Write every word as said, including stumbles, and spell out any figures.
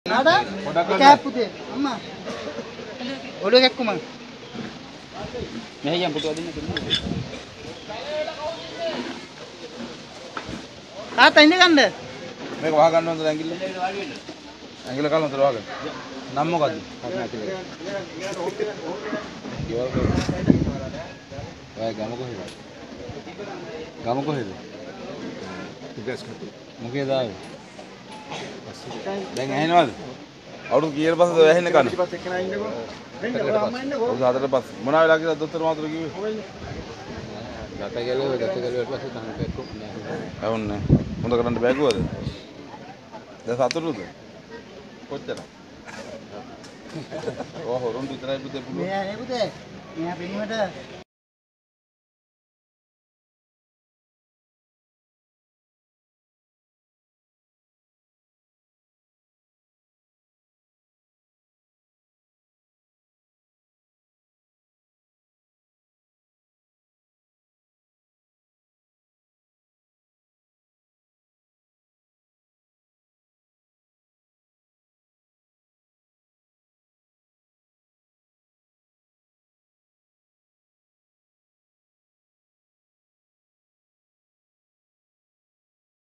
Nada? Kaya puti. Amma. Udah kek kumang. Nah, yang putu adanya tu. Kata ini kan deh. මේක වහ ගන්න හොඳද ඇඟිල්ල? ඇඟිල්ල කලින් හොඳට වහගන්න. නම් මොකද්ද? කර්ණ ඇතුලේ. ගෙවල් කොහෙද? ඔය ගම කොහෙද? ගම කොහෙද? ඉබ්‍රස් කතු. මොකේද ආවේ? දැන් ඇහෙනවද? අවුරුදු කීයකට පස්සේද ඇහෙන්නේ කන? ඊට පස්සේ එක්කෙනා ඉන්නකෝ. අවුරුදු හතරකට පස්සේ. මොනවා වෙලා කියලා දොස්තර මාතුර කිව්වේ? ගත ගැලුවා ගත ගැලුවාට පස්සේ තනක එක්ක නෑ. ඇහුන්නේ. හොඳ කරන්න බැගුවද? දැන් සතුටුද? කොච්චර? ඔව් හොරුන් විතරයි පුතේ පුළුවන්. මේ නේ පුතේ. මෙයා පින්වට